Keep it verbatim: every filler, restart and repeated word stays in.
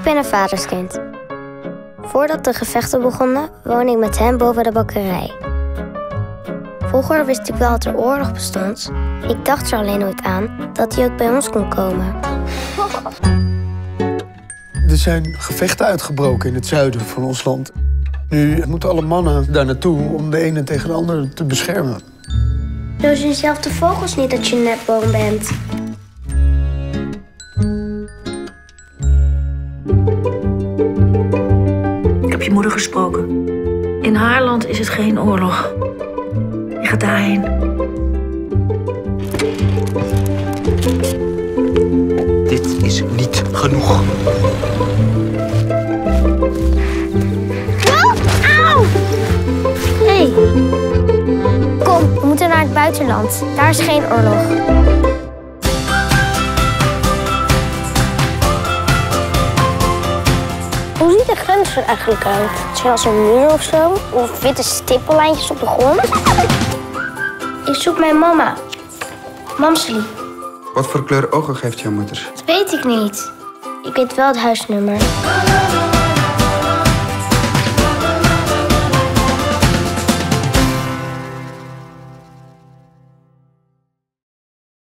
ben een vaderskind. Voordat de gevechten begonnen, woonde ik met hem boven de bakkerij. Vroeger wist ik wel dat er oorlog bestond. Ik dacht er alleen nooit aan dat hij ook bij ons kon komen. Er zijn gevechten uitgebroken in het zuiden van ons land. Nu moeten alle mannen daar naartoe om de ene tegen de andere te beschermen. Zo zien zelf de vogels niet dat je een nepboom bent. Ik heb je moeder gesproken. In haar land is het geen oorlog. Je gaat daarheen. Dit is niet genoeg. Auw! Hé. Hey. Kom, we moeten naar het buitenland. Daar is geen oorlog. Hoe ziet de grens er eigenlijk uit? Misschien als een muur of zo? Of witte stippellijntjes op de grond? Ik zoek mijn mama. Mamslie. Wat voor kleur ogen geeft jouw moeder? Dat weet ik niet. Ik weet wel het huisnummer.